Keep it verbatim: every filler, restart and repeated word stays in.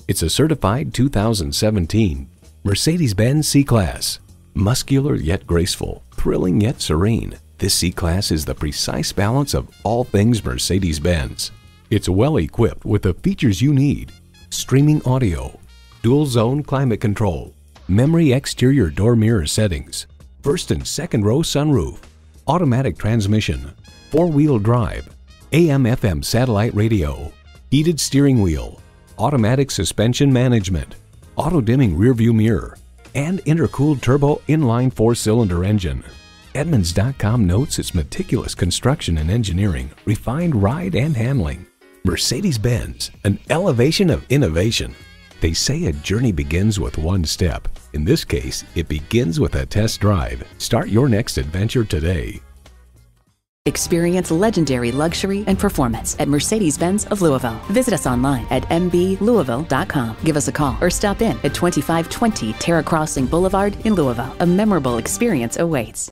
It's a certified two thousand seventeen Mercedes-Benz C-Class. Muscular yet graceful, thrilling yet serene, this C-Class is the precise balance of all things Mercedes-Benz. It's well equipped with the features you need: streaming audio, dual zone climate control, memory exterior door mirror settings, first and second row sunroof, automatic transmission, four-wheel drive, A M F M satellite radio, heated steering wheel, automatic suspension management, auto-dimming rearview mirror, and intercooled turbo inline four-cylinder engine. Edmunds dot com notes its meticulous construction and engineering, refined ride and handling. Mercedes-Benz, an elevation of innovation. They say a journey begins with one step. In this case, it begins with a test drive. Start your next adventure today. Experience legendary luxury and performance at Mercedes-Benz of Louisville. Visit us online at m b louisville dot com. Give us a call or stop in at twenty-five twenty Terra Crossing Boulevard in Louisville. A memorable experience awaits.